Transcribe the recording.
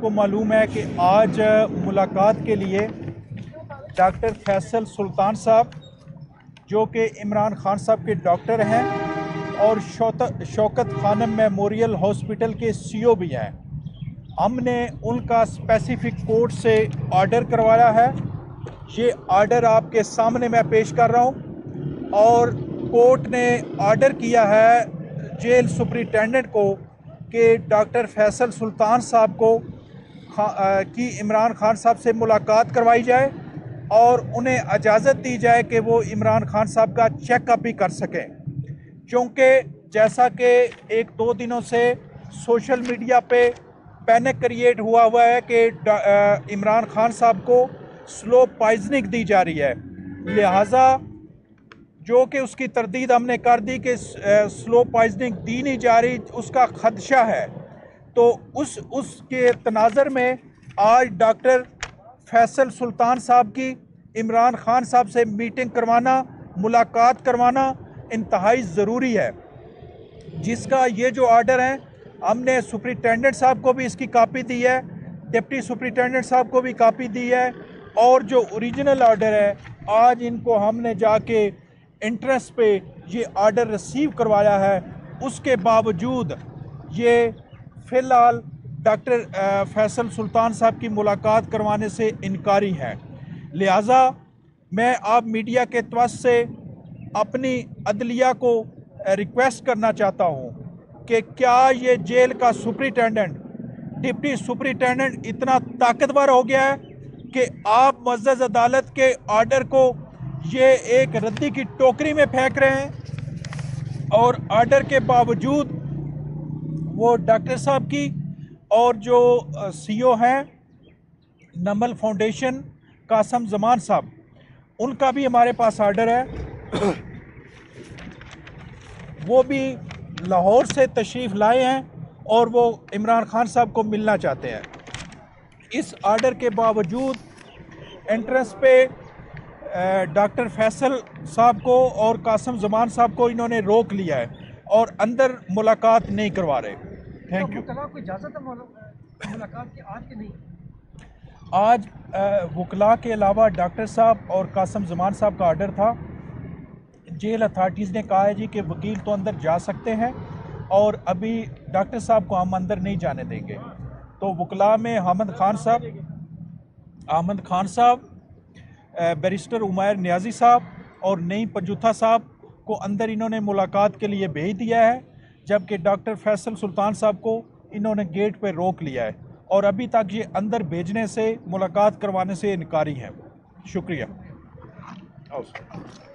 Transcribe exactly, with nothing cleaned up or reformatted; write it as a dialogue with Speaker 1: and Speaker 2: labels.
Speaker 1: सबको मालूम है कि आज मुलाकात के लिए डॉक्टर फैसल सुल्तान साहब, जो कि इमरान खान साहब के डॉक्टर हैं और शौकत खानम मेमोरियल हॉस्पिटल के सीईओ भी हैं, हमने उनका स्पेसिफिक कोर्ट से ऑर्डर करवाया है। ये ऑर्डर आपके सामने मैं पेश कर रहा हूँ और कोर्ट ने ऑर्डर किया है जेल सुपरिटेंडेंट को कि डॉक्टर फैसल सुल्तान साहब को की इमरान खान साहब से मुलाकात करवाई जाए और उन्हें इजाज़त दी जाए कि वो इमरान खान साहब का चेकअप भी कर सकें, क्योंकि जैसा कि एक दो दिनों से सोशल मीडिया पे पैनिक क्रिएट हुआ हुआ है कि इमरान खान साहब को स्लो पॉइजनिंग दी जा रही है, लिहाजा जो कि उसकी तरदीद हमने कर दी कि स्लो पॉइजनिंग दी नहीं जा रही, उसका खदशा है। तो उस उसके तनाज़र में आज डॉक्टर फैसल सुल्तान साहब की इमरान खान साहब से मीटिंग करवाना, मुलाकात करवाना इंतहाई ज़रूरी है, जिसका ये जो ऑर्डर है हमने सुपरिटेंडेंट साहब को भी इसकी कापी दी है, डिप्टी सुपरिटेंडेंट साहब को भी कापी दी है, और जो ओरिजिनल ऑर्डर है आज इनको हमने जाके इंट्रेंस पे ये ऑर्डर रिसीव करवाया है। उसके बावजूद ये फ़िलहाल डॉक्टर फैसल सुल्तान साहब की मुलाकात करवाने से इनकारी है। लिहाजा मैं आप मीडिया के तवज्जो से अपनी अदलिया को रिक्वेस्ट करना चाहता हूँ कि क्या ये जेल का सुपरिटेंडेंट, डिप्टी सुपरिटेंडेंट इतना ताकतवर हो गया है कि आप मुअज़्ज़ज़ अदालत के ऑर्डर को ये एक रद्दी की टोकरी में फेंक रहे हैं और ऑर्डर के बावजूद वो डॉक्टर साहब की और जो सीईओ हैं नमल फाउंडेशन कासम जमान साहब, उनका भी हमारे पास ऑर्डर है, वो भी लाहौर से तशरीफ़ लाए हैं और वो इमरान खान साहब को मिलना चाहते हैं। इस ऑर्डर के बावजूद एंट्रेंस पे डॉक्टर फैसल साहब को और कासम जमान साहब को इन्होंने रोक लिया है और अंदर मुलाकात नहीं करवा रहे। Thank you.
Speaker 2: को इजाज़त है मुलाकात की? आज की नहीं,
Speaker 1: आज वकला के अलावा डॉक्टर साहब और कासम जमान साहब का ऑर्डर था। जेल अथॉरिटीज़ ने कहा है जी कि वकील तो अंदर जा सकते हैं और अभी डॉक्टर साहब को हम अंदर नहीं जाने देंगे। तो वकला में अहमद खान साहब अहमद खान साहब बैरिस्टर उमैर नियाजी साहब और नईम पंजूथा साहब को अंदर इन्होंने मुलाकात के लिए भेज दिया है, जबकि डॉक्टर फैसल सुल्तान साहब को इन्होंने गेट पर रोक लिया है और अभी तक ये अंदर भेजने से, मुलाकात करवाने से इनकारी हैं। शुक्रिया।